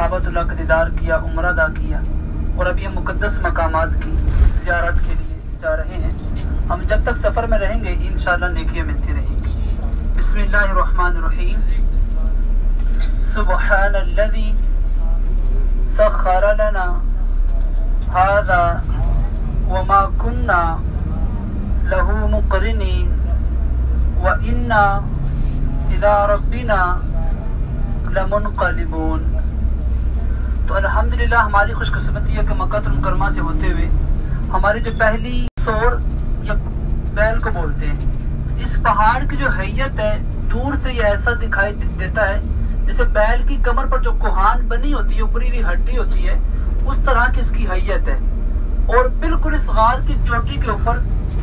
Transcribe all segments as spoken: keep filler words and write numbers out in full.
काबतुल्लाह का दीदार किया, उम्रा अदा किया और अब ये मुक़द्दस मकामात की ज़ियारत के लिए जा रहे हैं। हम जब तक सफ़र में रहेंगे इंशाअल्लाह नेकियां मिलती रहेंगी। बिस्मिल्लाहिर्रहमानिर्रहीम। सुब्हानल्लज़ी सख़्ख़र लना हाज़ा वमा कुन्ना लहू मुक़रिनीन व इन्ना इला रब्बिना लमुनक़लिबून। तो अल्हम्दुलिल्लाह हमारी खुशकिस्मती है कि मक्का मुकरमा से होते हुए हमारी जो पहली सोर या बैल को बोलते हैं, इस पहाड़ की जो हैयत है दूर से ये ऐसा दिखाई देता है जैसे बैल की कमर पर जो कोहान बनी होती है, ऊपरी हुई हड्डी होती है, उस तरह की इसकी हैयत है। और बिल्कुल इस गार की चोटी के ऊपर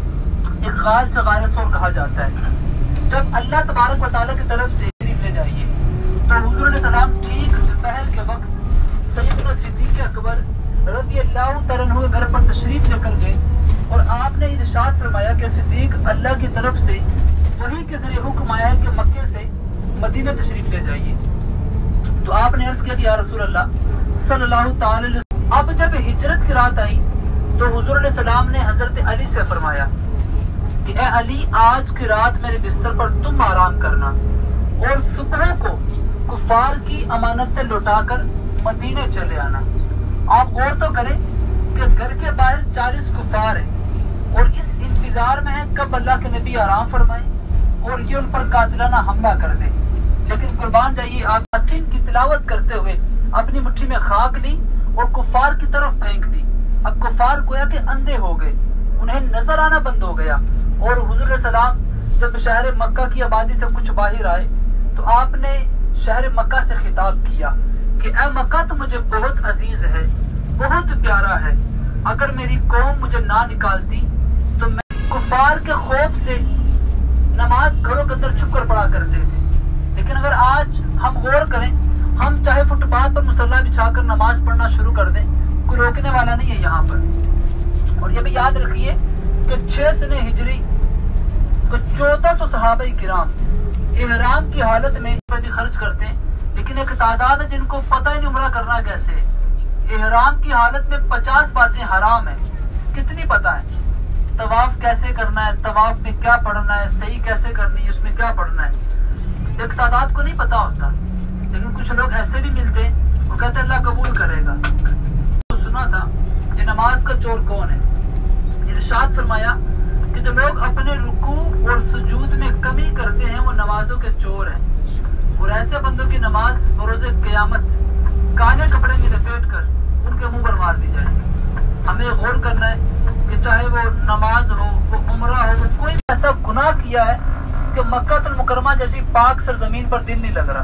एक गार से गार सोर कहा जाता है। जब अल्लाह तबारक व तआला की तरफ से तशरीफ ले जाइए तो हुजूर अलैहि सलाम ठीक दोपहर के वक्त सैयदना सिद्दीक़ अकबर रज़ियल्लाहु तआला अन्हु के घर पर तशरीफ लेकर गए और आपने इरशाद फरमाया कि सिद्दीक़ अल्लाह की तरफ से वही के जरिए हुक्म आया है कि मक्के से मदीना तशरीफ ले जाइए। तो आपने अर्ज किया कि या रसूल अल्लाह सल्लल्लाहु तआला अलैहि वसल्लम। अब जब हिजरत की रात आई तो हुजूर अलैहि सलाम ने हजरत अली से फरमाया कि ए अली, आज की रात मेरे बिस्तर पर तुम आराम करना और सुबह को कुफार की अमानतें लौटाकर मदीने चले आना। आप गौर तो करें कि घर के बाहर चालीस कुफार हैं और इस इंतजार में है कब अल्लाह के नबी आराम फरमाए और ये उन पर कातिलाना हमला कर दे। लेकिन कुर्बान जाइए, आप यासीन की तिलावत करते हुए अपनी मुट्ठी में खाक ली और कुफार की तरफ फेंक दी। अब कुफार गोया के अंधे हो गए, उन्हें नजर आना बंद हो गया। और हुजूर सलाम जब शहर मक्का की आबादी से कुछ बाहर आए तो आपने शहर मक्का से खिताब किया कि ए मक्का, तो मुझे बहुत अजीज है, बहुत प्यारा है। अगर मेरी कौम मुझे ना निकालती तो मैं कुफार के खौफ से नमाज घरों के अंदर छुप कर पढ़ा करते थे। लेकिन अगर आज हम गौर करें, हम चाहे फुटपाथ पर मुसल्ला बिछाकर नमाज पढ़ना शुरू कर दें, कोई रोकने वाला नहीं है यहाँ पर। और ये भी याद रखिए कि छह सने हिजरी तो चौदह सौ सहाबा किराम इहराम की हालत में भी खर्च करते हैं। लेकिन एक तादाद है जिनको पता ही नहीं उम्रा करना कैसे है। इहराम की हालत में पचास बातें हराम है, कितनी पता है? तवाफ कैसे करना है, तवाफ में क्या पढ़ना है, सही कैसे करनी है, उसमें क्या पढ़ना है, एक तादाद को नहीं पता होता। लेकिन कुछ लोग ऐसे भी मिलते हैं, वो कहते हैं अल्लाह कबूल करेगा। तो सुना था ये नमाज का चोर कौन है? इरशाद फरमाया कि जो लोग अपने रुकू और सुजूद में कमी करते हैं वो नमाजों के चोर हैं। और ऐसे बंदों की नमाज बरोज़े क़यामत काले कपड़े में लपेट कर उनके मुंह पर मार दी जाएगी। हमें गौर करना है कि चाहे वो नमाज हो, वो उम्रा हो, वो कोई ऐसा गुनाह किया है कि मक्कातुल मुकरमा जैसी पाक सरजमीन पर दिल नहीं लग रहा।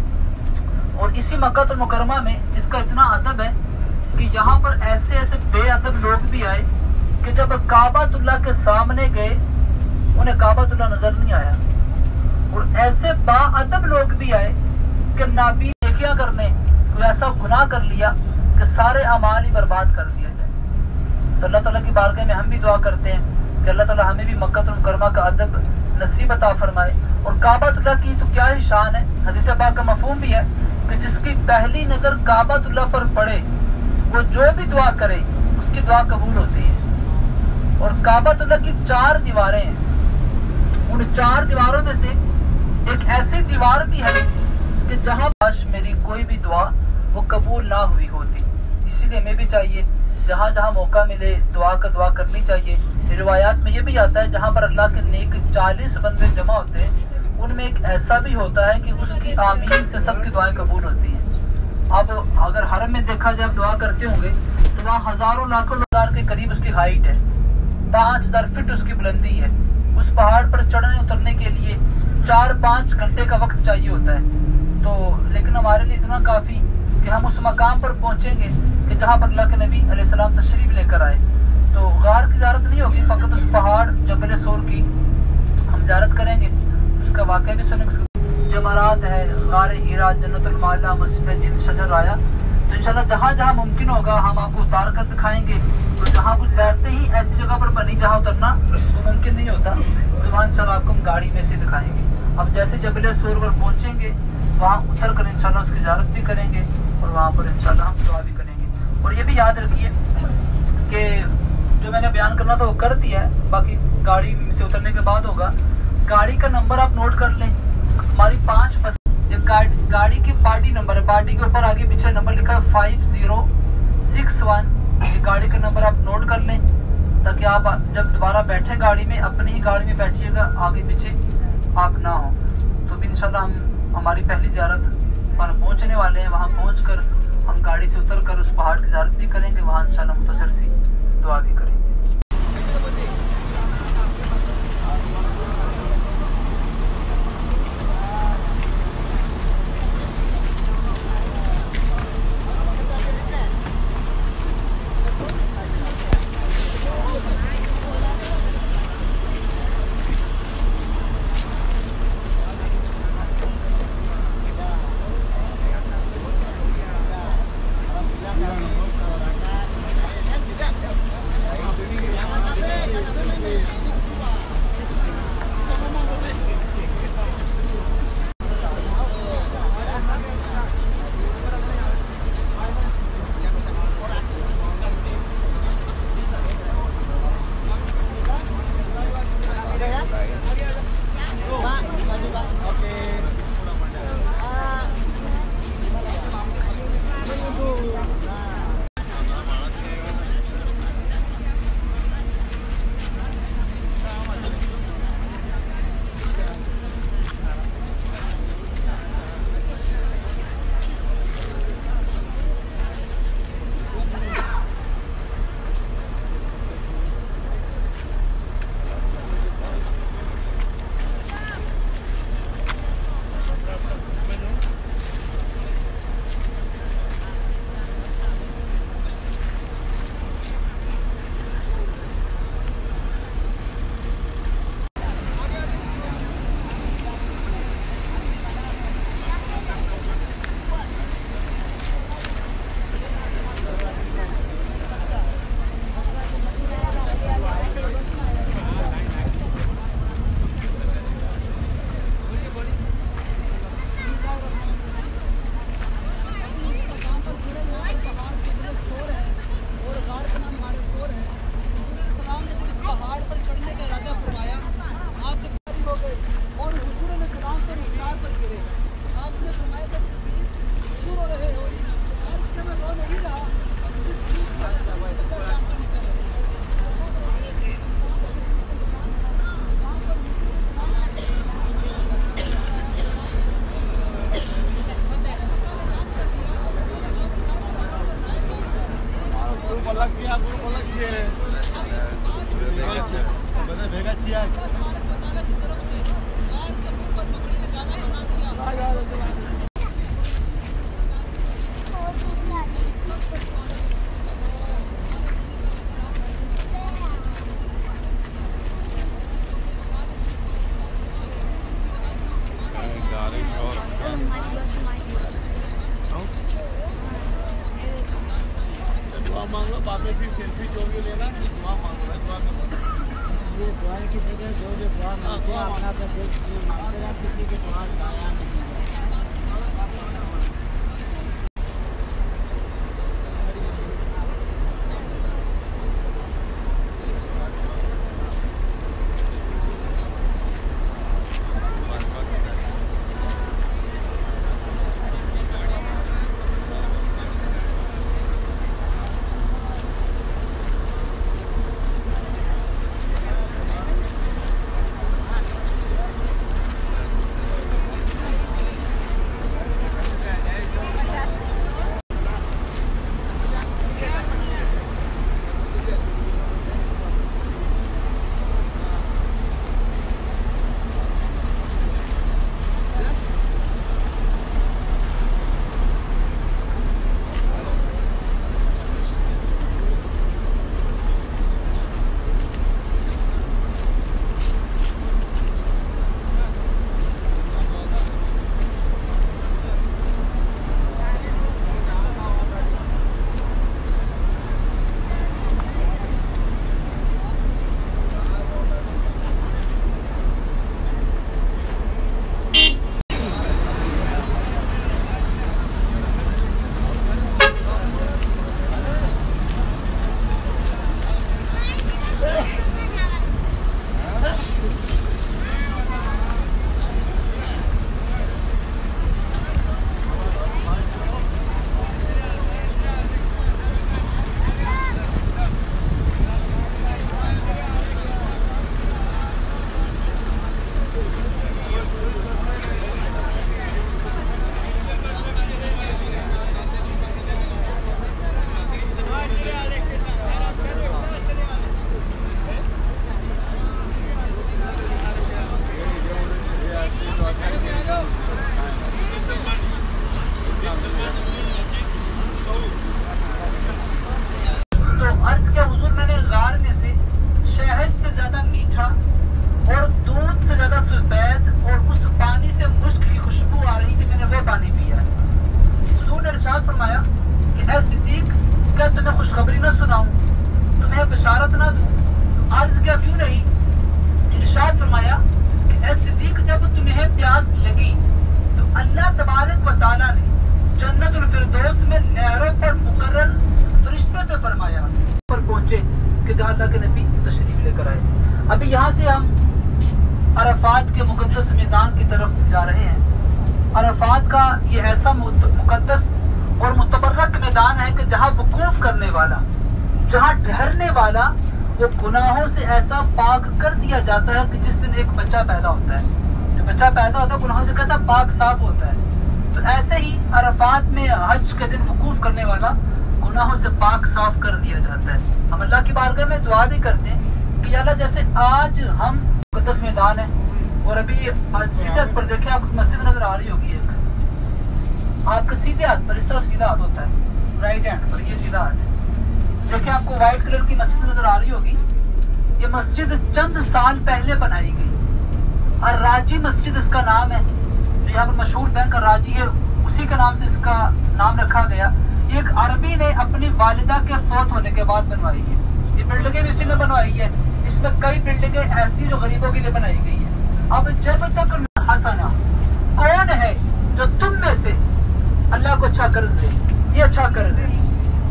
और इसी मक्कातुल मुकरमा में इसका इतना अदब है कि यहाँ पर ऐसे ऐसे बेअदब लोग भी आए कि जब काबातुल्लाह के सामने गए उन्हें काबातुल्लाह नजर नहीं आया। और ऐसे बाअदब लोग भी आए कि नाबी नेकियां करने तो ऐसा गुनाह कर लिया कि सारे अमाल ही बर्बाद कर दिया जाए। तो अल्लाह ताला की बारगाह में हम भी दुआ करते हैं कि अल्लाह ताला हमें भी मक्कातुल मुकरमा का अदब नसीब अता फरमाए। और काबातुल्लाह की तो क्या ही शान है, हदीस पाक का मफहूम भी है कि जिसकी पहली नजर काबातुल्लाह पर पड़े वो जो भी दुआ करे उसकी दुआ कबूल होती है। और काबातुल्लाह की चार दीवारें हैं, उन चार दीवारों में से एक ऐसी दीवार भी है कि जहां काश मेरी कोई भी दुआ वो कबूल ना हुई होती। इसीलिए हमें भी चाहिए जहां जहां मौका मिले दुआ का दुआ करनी चाहिए। रिवायात में ये भी आता है जहां पर अल्लाह के नेक चालीस बंदे जमा होते हैं उनमें एक ऐसा भी होता है कि उसकी आमीन से सबकी दुआएं कबूल होती हैं। अब अगर हरम में देखा जाए दुआ करते होंगे तो वहाँ हजारों लाखों हजार के करीब उसकी हाइट है, पाँच हजार फीट उसकी बुलंदी है। उस पहाड़ पर चढ़ने उतरने के लिए चार पाँच घंटे का वक्त चाहिए होता है। तो लेकिन हमारे लिए इतना काफ़ी कि हम उस मकाम पर पहुंचेंगे कि जहाँ पर अल्लाह के नबी अलैहिस्सलाम तशरीफ लेकर आए। तो गार की ज़ियारत नहीं होगी, फ़कत उस पहाड़ जबल सोर की हम ज़ियारत करेंगे। उसका वाक़या भी सुनेंगे। जमरात है, गार हीरा, जन्नतुल माला, मस्जिद जिन, शजर आया। तो इंशाल्लाह जहाँ जहाँ मुमकिन होगा हम आपको उतार कर दिखाएंगे। तो जहाँ कुछ ज़ियारतें ही ऐसी जगह पर बनी जहाँ उतरना तो मुमकिन नहीं होता, तो वहाँ इंशाल्लाह आपको हम गाड़ी में से दिखाएंगे। अब जैसे जबल सोर पर पहुँचेंगे वहाँ उतर कर इंशाल्लाह उसकी ज़ियारत भी करेंगे। और वहाँ पर इंशाल्लाह हम दुआ भी करेंगे। और ये भी याद रखिए कि जो मैंने बयान करना था वो कर दिया है, बाकी गाड़ी से उतरने के बाद होगा। गाड़ी का नंबर आप नोट कर लें, हमारी पाँच बस गाड़ी, गाड़ी की पार्टी नंबर है, पार्टी के ऊपर आगे पीछे नंबर लिखा है फाइव जीरो सिक्स वन। ये गाड़ी का नंबर आप नोट कर लें ताकि आप जब दोबारा बैठें गाड़ी में, अपनी ही गाड़ी में बैठिएगा, आगे पीछे आप ना हो। तो भी इंशाल्लाह हम हमारी पहली ज़ियारत पर पहुंचने वाले हैं। वहां पहुंचकर हम गाड़ी से उतर कर उस पहाड़ की ज़ियारत भी करेंगे, वहां इंशाल्लाह मुख्तसर सी दुआ भी करेंगे। मांग लो, बाद में फिर सेल्फी जो भी लेना दुआ मांग लो, दुआ करो। ये दुआ की जगह जो जो दुआ मांगते हैं अपना तो मांगते हैं, किसी की दुआ गाया नहीं है। ए सिद्दीक, क्या तुम्हें खुशखबरी न सुनाऊं, तुम्हें बशारत ना दूं? तो अर्ज किया क्यों नहीं? इरशाद फरमाया कि ए सिद्दीक, जब तुम्हें प्यास लगी तो अल्लाह तबारक व तआला ने जन्नतुल फिरदौस में नहरों पर मुकर्रर फरिश्ते से फरमाया पर पहुंचे कि जहाँ अल्लाह के नबी तशरीफ लेकर आए। अभी यहाँ से हम अरफात के मुकद्दस मैदान की तरफ जा रहे हैं। अरफात का ये ऐसा मुकद्दस और मुतबर्रक मैदान है कि जहाँ वकूफ करने वाला, जहाँ ठहरने वाला वो गुनाहों से ऐसा पाक कर दिया जाता है कि जिस दिन एक बच्चा पैदा होता है, जो बच्चा पैदा होता है गुनाहों से कैसा पाक साफ होता है, तो ऐसे ही अरफात में हज के दिन वकूफ करने वाला गुनाहों से पाक साफ कर दिया जाता है। हम अल्लाह की बारगाह में दुआ भी करते हैं कि अल्लाह, जैसे आज हम मुकद्दस मैदान है और अभी सीधे हाथ पर देखे आपको मस्जिद नजर आ रही होगी, एक आपके सीधे हाथ पर, इस तरफ सीधा हाथ होता है, राइट हैंड पर ये सीधा हाथ है। देखिए आपको व्हाइट कलर की मस्जिद नजर आ रही होगी। ये मस्जिद चंद साल पहले बनाई गई और राजी मस्जिद इसका नाम है। जो यहाँ पर मशहूर बैंक का राजी है, उसी के नाम से इसका नाम रखा गया। ये एक अरबी ने अपनी वालिदा के फौत होने के बाद बनवाई है। ये बिल्डिंगें भी इसी ने बनवाई है। इसमें कई बिल्डिंगें ऐसी जो गरीबों के लिए बनाई गई है। अब जब तक हसना, कौन है जो तुम में से अल्लाह को अच्छा कर्ज दे? ये अच्छा कर्ज है,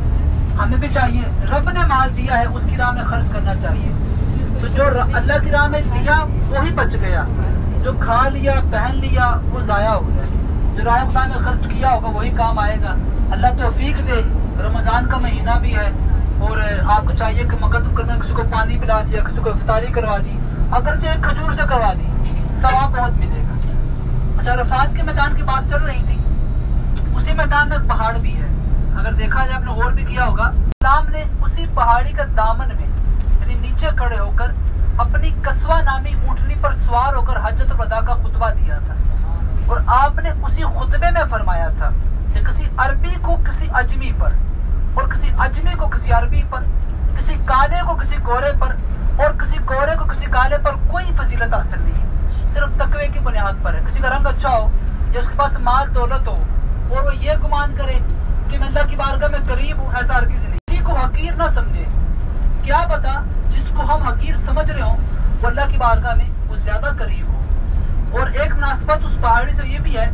हमें भी चाहिए। रब ने माल दिया है, उसकी राह में खर्च करना चाहिए। तो जो अल्लाह की राह में दिया वही बच गया, जो खा लिया पहन लिया वो जाया हो गया। जो राह खुदा में खर्च किया होगा वही काम आएगा। अल्लाह तौफीक दे। रमजान का महीना भी है और आपको चाहिए कि मुकद्दम करना, किसी को पानी पिला दिया, किसी को इफ्तारी करवा दी, अगर चाहे खजूर से करवा दी, सवाब बहुत मिलेगा। अच्छा, अरफात के मैदान की बात चल रही थी, उसी मैदान में पहाड़ भी है। अगर देखा जाए, आपने गौर भी किया होगा, इस्लाम ने उसी पहाड़ी का दामन में यानी नीचे खड़े होकर अपनी कस्वा नामी ऊँटनी पर सवार होकर हज्जतुल वदा का खुतबा दिया था। और आपने उसी खुतबे में फरमाया था कि किसी अरबी को किसी अजमी पर, और किसी अजमी को किसी अरबी पर, किसी काले को किसी गोरे पर, और किसी गोरे को किसी काले पर कोई फजीलत हासिल नहीं है, सिर्फ तकवे की बुनियाद पर है। किसी का रंग अच्छा हो या उसके पास माल दौलत हो और वो ये गुमान करे कि मैं अल्लाह की बारगाह में करीब हूँ, ऐसा हरगिज़ नहीं। किसी को हकीर ना समझे। क्या पता जिसको हम हकीर समझ रहे हो वो अल्लाह की बारगाह में वो ज्यादा करीब हो। और एक मुनासबत उस पहाड़ी से ये भी है,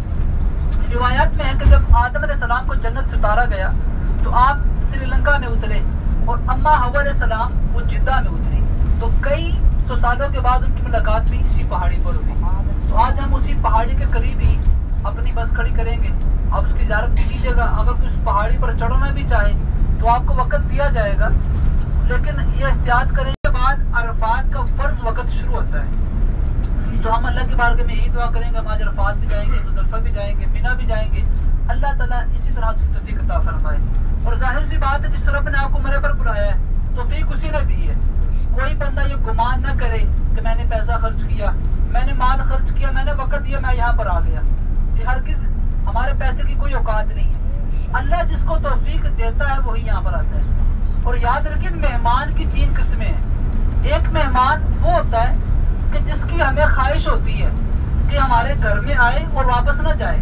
रिवायात में है कि जब आदम अलैहिस्सलाम को जन्नत से उतारा गया तो आप श्रीलंका में उतरे और अम्मा हव्वा अलैहिस्सलाम वो जिद्दा में उतरी। तो कई सौ सालों के बाद उनकी मुलाकात भी इसी पहाड़ी पर हुई। तो आज हम उसी पहाड़ी के करीब ही अपनी बस खड़ी करेंगे। आप उसकी इजाजत भी कीजिएगा। अगर कोई उस पहाड़ी पर चढ़ना भी चाहे तो आपको वक्त दिया जाएगा, लेकिन ये एहतियात करें के बाद अरफात का फर्ज वक्त शुरू होता है। तो हम अल्लाह के बारगाह में यही दुआ करेंगे, हम आज अरफात भी जाएंगे, मुज़दलिफा भी जाएंगे, मिना भी जाएंगे। अल्लाह ताला इसी तरह से तौफीक अता फरमाए। और जाहिर सी बात है, जिस रब ने आपको मेरे पर बुलाया है तौफीक उसी ने दी है। कोई बंदा ये गुमान न करे कि मैंने पैसा खर्च किया, मैंने माल खर्च किया, मैंने वक्त दिया, मैं यहाँ पर आ गया। ये हरगिज़ हमारे पैसे की कोई औकात नहीं है। अल्लाह जिसको तौफीक देता है वही यहाँ पर आता है। और याद रखिए, मेहमान की तीन किस्में हैं। एक मेहमान वो होता है कि जिसकी हमें ख्वाहिश होती है कि हमारे घर में आए और वापस न जाए।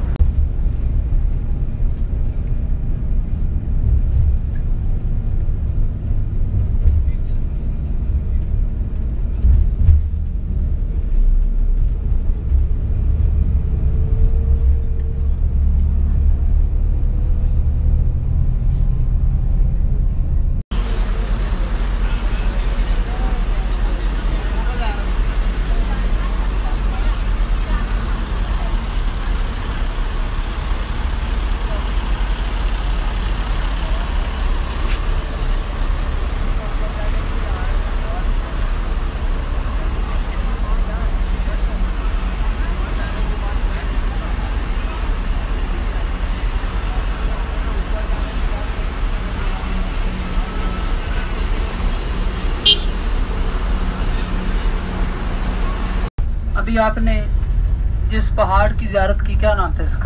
अभी आपने जिस पहाड़ की ज़ियारत की, क्या नाम था इसका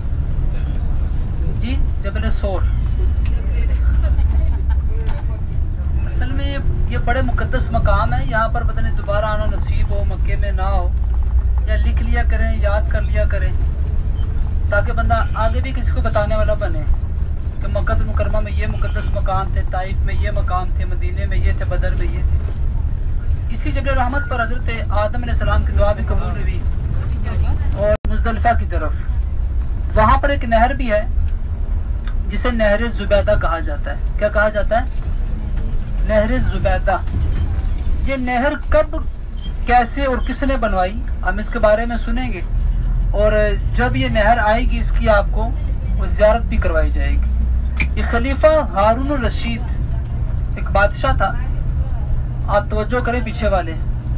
जी? जबल सोर। असल में ये ये बड़े मुकद्दस मकाम है। यहाँ पर पता नहीं दोबारा आना नसीब हो, मक्के में ना हो, या लिख लिया करें, याद कर लिया करें, ताकि बंदा आगे भी किसी को बताने वाला बने कि मक्का मुकरमा में ये मुकद्दस मकाम थे, ताइफ में ये मकाम थे, मदीने में ये थे, बदर में ये थे। इसी जबल रहमत पर हजरत आदम अलैहिस्सलाम की दुआ भी कबूल हुई। और मुज़दलिफा की तरफ वहाँ पर एक नहर भी है जिसे नहर जुबैदा कहा जाता है। क्या कहा जाता है? नहर जुबैदा। ये नहर कब, कैसे और किसने बनवाई, हम इसके बारे में सुनेंगे। और जब ये नहर आएगी इसकी आपको वो ज़ियारत भी करवाई जाएगी। ये खलीफा हारून रशीद एक बादशाह था। आप तवज्जो करें, पीछे वाले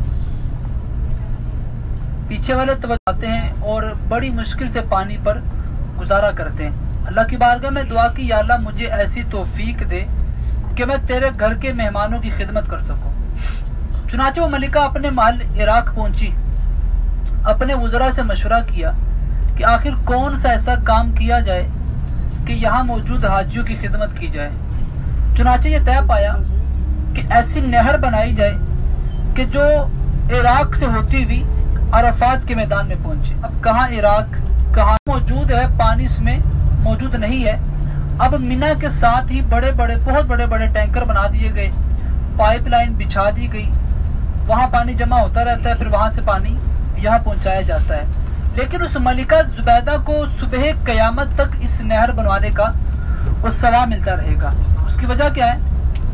पीछे वाले तवज्जो आते हैं और बड़ी मुश्किल से पानी पर गुजारा करते हैं। अल्लाह की बारगाह में दुआ की, या अल्लाह मुझे ऐसी तौफीक दे कि मैं तेरे घर के मेहमानों की खिदमत कर सकूं। चुनाचे वो मलिका अपने महल इराक पहुंची, अपने वज़रा से मशवरा किया कि आखिर कौन सा ऐसा काम किया जाए कि यहाँ मौजूद हाजियों की खिदमत की जाए। चुनाचे ये तय पाया कि ऐसी नहर बनाई जाए कि जो इराक से होती हुई अरफात के मैदान में पहुंचे। अब कहाँ इराक, कहाँ मौजूद है, पानी इसमें मौजूद नहीं है। अब मिना के साथ ही बड़े बड़े बहुत बड़े बड़े टैंकर बना दिए गए, पाइपलाइन बिछा दी गई, वहाँ पानी जमा होता रहता है, फिर वहाँ से पानी यहाँ पहुँचाया जाता है। लेकिन उस मलिका जुबैदा को सुबह कयामत तक इस नहर बनवाने का वो सवाब मिलता रहेगा। उसकी वजह क्या है?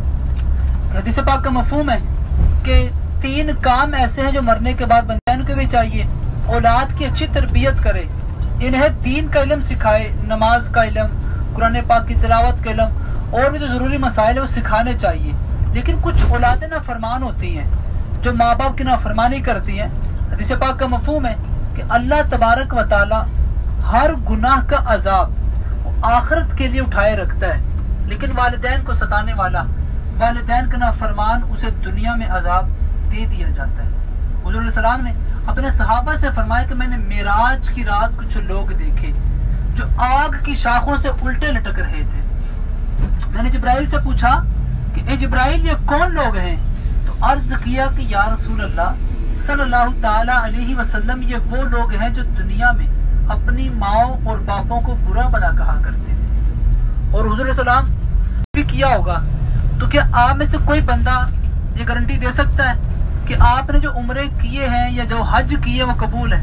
हदीस पाक का मफहूम है कि तीन काम ऐसे हैं जो मरने के बाद बंदे को भी चाहिए, औलाद की अच्छी तरबियत करे, इन्हें दीन का इल्म सिखाए, नमाज का इल्म, कुरान पाक की तिलावत का इल्म और भी जो ज़रूरी मसाइल है वो सिखाने चाहिए। लेकिन कुछ औलादें नाफरमान होती हैं जो माँ बाप की नाफरमानी करती हैं। हदीस पाक का मफहूम है कि अल्लाह तबारक व तआला हर गुनाह का अजाब आखिरत के लिए उठाए रखता है, लेकिन वालिदैन को सताने वाला, वालिदैन का नाफरमान, उसे दुनिया में अजाब दे दिया जाता है। हुज़ूर सलाम ने अपने सहाबा से फरमाया कि मैंने मेराज की रात कुछ लोग देखे जो आग की शाखों से उल्टे लटक रहे थे। मैंने जिब्राइल से पूछा कि ए जिब्राइल ये कौन लोग हैं? तो अर्ज किया कि या रसूल अल्लाह सल्लल्लाहु ताला अलैहि वसल्लम, ये वो लोग हैं जो दुनिया में अपनी माओ और बापों को बुरा भला कहा करते थे। और हुज़ूर सलाम भी किया होगा। तो क्या आप में से कोई बंदा ये गारंटी दे सकता है कि आपने जो उम्रे किए हैं या जो हज किए वो कबूल है?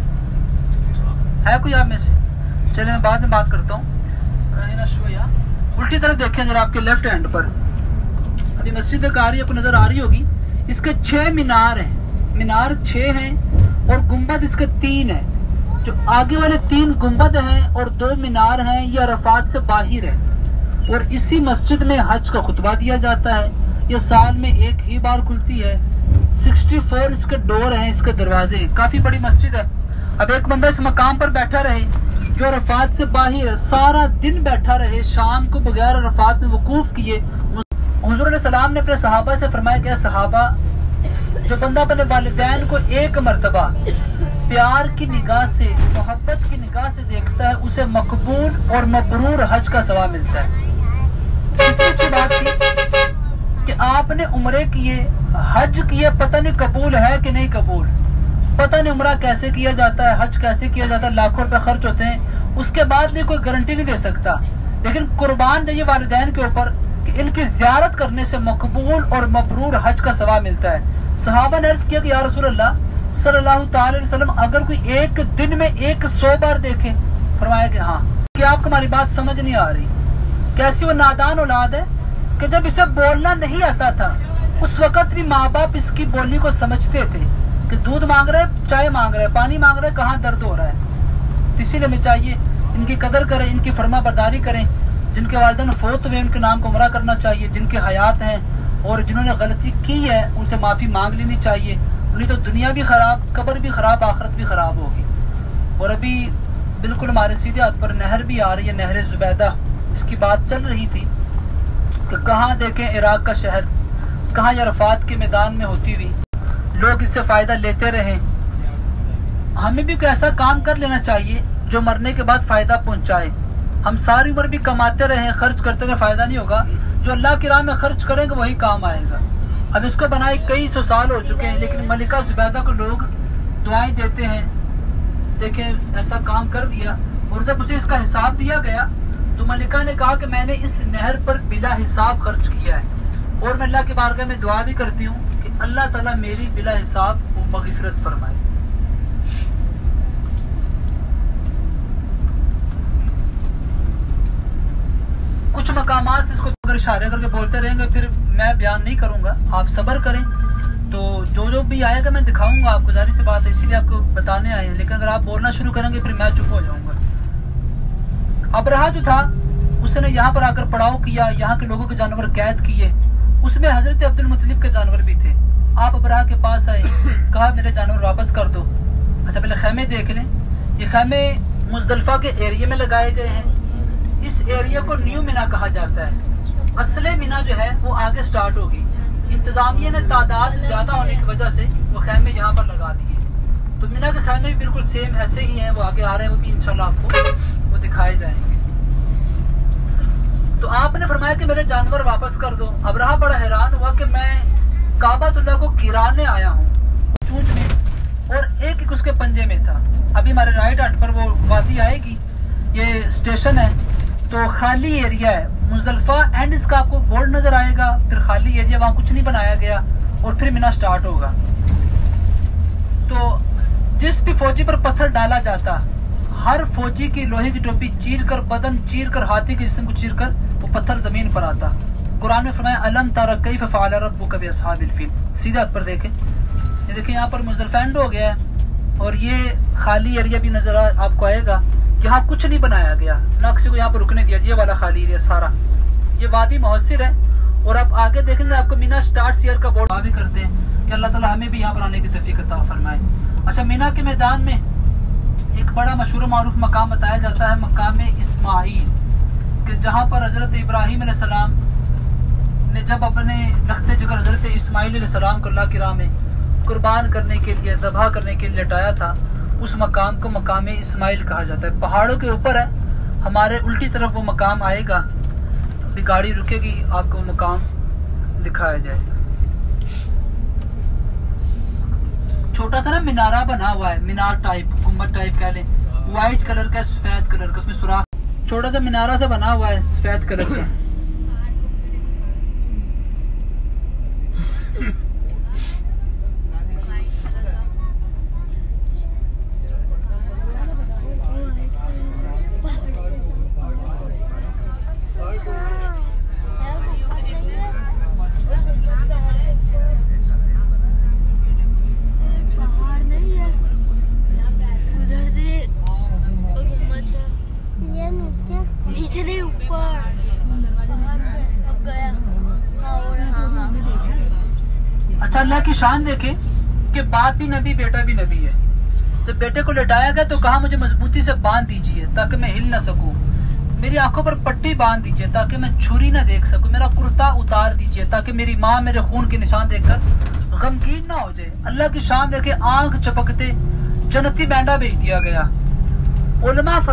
है कोई आप में से? चलिए मैं बाद में बात करता हूँ। उल्टी तरफ देखें जरा, आपके लेफ्ट हैंड पर अभी मस्जिद कारी आपको नजर आ रही होगी। इसके छह मीनार हैं, मीनार छह हैं और गुम्बद इसके तीन है। जो आगे वाले तीन गुम्बद हैं और दो मीनार हैं, ये अरफात से बाहर है। और इसी मस्जिद में हज का खुतबा दिया जाता है। ये साल में एक ही बार खुलती है। चौंसठ इसके डोर हैं, इसके दरवाजे। काफी बड़ी मस्जिद है। अब एक बंदा इस मकाम पर बैठा रहे जो अरफात से बाहर, सारा दिन बैठा रहे, शाम को बगैर अरफात में वकूफ किए। हुज़ूर सलाम ने अपने सहाबा से फरमाया कि सहाबा, जो बंदा अपने वालिदैन को एक मर्तबा प्यार की निगाह से, मोहब्बत की निगाह से देखता है, उसे मकबूल और मबरूर हज का सवाब मिलता है। कितनी अच्छी बात थी कि आपने उम्रे किए, हज किए, पता नहीं कबूल है कि नहीं कबूल, पता नहीं उम्रा कैसे किया जाता है, हज कैसे किया जाता है, लाखों रुपए खर्च होते हैं, उसके बाद भी कोई गारंटी नहीं दे सकता। लेकिन कुर्बान जाइए वालिदैन के ऊपर कि इनकी ज़ियारत करने से मकबूल और मबरूर हज का सवाब मिलता है। सहाबा ने अर्ज किया कि या रसूल अल्लाह सल्लल्लाहु ताला अलैहि वसल्लम, अगर कोई एक दिन में एक सौ बार देखे? फरमाया कि हाँ। कि आपको हमारी बात समझ नहीं आ रही? कैसी वो नादान औलाद है कि जब इसे बोलना नहीं आता था उस वक्त भी माँ बाप इसकी बोली को समझते थे कि दूध मांग रहे, चाय मांग रहे, पानी मांग रहे, कहाँ दर्द हो रहा है। इसीलिए हमें चाहिए इनकी कदर करें, इनकी फरमा बरदारी करें। जिनके वालिदैन फौत हुए उनके नाम को उमरा करना चाहिए, जिनके हयात हैं और जिन्होंने गलती की है उनसे माफ़ी मांग लेनी चाहिए। नहीं तो दुनिया भी ख़राब, कब्र भी ख़राब, आखिरत भी ख़राब होगी। और अभी बिल्कुल हमारे सीधे हाथ पर नहर भी आ रही है, नहर जुबैदा। इसकी बात चल रही थी कि कहाँ देखें इराक का शहर, कहाँ अरफात के मैदान में होती हुई लोग इससे फ़ायदा लेते रहे। हमें भी कोई ऐसा काम कर लेना चाहिए जो मरने के बाद फ़ायदा पहुँचाए। हम सारी उम्र भी कमाते रहे, खर्च करते रहे, फ़ायदा नहीं होगा। जो अल्लाह की राह में खर्च करेंगे वही काम आएगा। अब इसको बनाए कई सौ साल हो चुके हैं, लेकिन मलिका जुबैदा को लोग दुआएं देते हैं। देखें ऐसा काम कर दिया, और जब उसे इसका हिसाब दिया गया तो मलिका ने कहा कि मैंने इस नहर पर बिला हिसाब खर्च किया है और मैं अल्लाह के बारगाह में दुआ भी करती हूँ कि अल्लाह ताला मेरी बिला हिसाब वो मगफिरत फरमाए। कुछ मकामात इसको अगर इशारे करके बोलते रहेंगे फिर मैं बयान नहीं करूंगा, आप सब्र करें। तो जो जो भी आएगा मैं दिखाऊंगा आपको, जारी सी बात है, इसीलिए आपको बताने आए हैं। लेकिन अगर आप बोलना शुरू करेंगे फिर मैं चुप हो जाऊंगा। अबरहा जो था उसने यहाँ पर आकर पड़ाव किया, यहाँ के लोगों के जानवर कैद किए, उसमें हजरत अब्दुल मुत्तलिब के जानवर भी थे। आप अबरहा के पास आए, कहा मेरे जानवर वापस कर दो। अच्छा पहले खैमे देख लें, ये खैमे मुजदलफा के एरिया में लगाए गए हैं। इस एरिया को न्यू मिना कहा जाता है। असले मिना जो है वो आगे स्टार्ट होगी। इंतजामिया ने तादाद ज्यादा होने की वजह से वो खैमे यहाँ पर लगा दिए। तो मिना के खैमे भी बिल्कुल सेम ऐसे ही हैं, वो आगे आ रहे हैं, वो भी इंशाल्लाह आपको वो दिखाए जाएंगे। तो आपने फरमाया कि मेरे जानवर वापस कर दो। अबरहा बड़ा हैरान हुआ कि मैं काबातुल्लाह को गिराने आया हूँ चूंच में, और एक एक उसके पंजे में था। अभी हमारे राइट हाथ पर वो वादी आएगी, ये स्टेशन है, तो खाली एरिया है मुजदलफा एंड इसका आपको बोर्ड नजर आएगा, फिर खाली एरिया, वहां कुछ नहीं बनाया गया, और फिर मिना स्टार्ट होगा। तो जिस भी फौजी पर पत्थर डाला जाता, हर फौजी की लोहे की टोपी चीर कर, बदन चीर कर, हाथी के जिस्म को चीर कर वो पत्थर जमीन पर आता। कुरान में फरमाया अलम तारा कैफ फ़अल रब्बुका बिअस्हाबिल फील। सीधे हाथ पर देखें, ये देखिए यहाँ पर मुजदलफा एंड हो गया है, और ये खाली एरिया भी नजर आपको आएगा। यहाँ कुछ नहीं बनाया गया, न किसी को यहाँ पर रुकने दिया। ये वाला खाली एरिया सारा, ये वादी मुहस्सिर है। और आप आगे देखेंगे आपको मिना स्टार्ट सीयर का बोर्ड भी करते हैं कि अल्लाह ताला हमें भी यहाँ पर आने की तौफीक अता फरमाए। अच्छा, मिना के मैदान में एक बड़ा मशहूर मारूफ मकाम बताया जाता है, मकाम इस्माइल, कि जहाँ पर हजरत इब्राहिम अलैहिस्सलाम ने जब अपने लखते जिगर हजरत इस्माइल अलैहिस्सलाम को अल्लाह की राह में कुर्बान करने के लिए, ज़बह करने के लिए लटाया था, उस मकाम को मकाम इस्माइल कहा जाता है। पहाड़ों के ऊपर है, हमारे उल्टी तरफ वो मकाम आएगा। अभी गाड़ी रुकेगी, आपको मकाम दिखाया जाएगा। छोटा सा ना मीनारा बना हुआ है, मीनार टाइप, गुम्बद टाइप कह लें, व्हाइट कलर का, सफेद कलर का, उसमें सुराख, छोटा सा मीनारा सा बना हुआ है सफेद कलर का। अच्छा, अल्लाह की शान देखे कि बाप भी नबी, बेटा भी नबी है। जब बेटे को लटाया गया तो कहा मुझे मजबूती से बांध दीजिए ताकि मैं हिल ना सकूं, मेरी आंखों पर पट्टी बांध दीजिए ताकि मैं छुरी ना देख सकूं, मेरा कुर्ता उतार दीजिए ताकि मेरी माँ मेरे खून के निशान देखकर गमगीन ना हो जाए। अल्लाह की शान देखे आंख चपकते जन्नती बैंडा भेज दिया गया। उलमा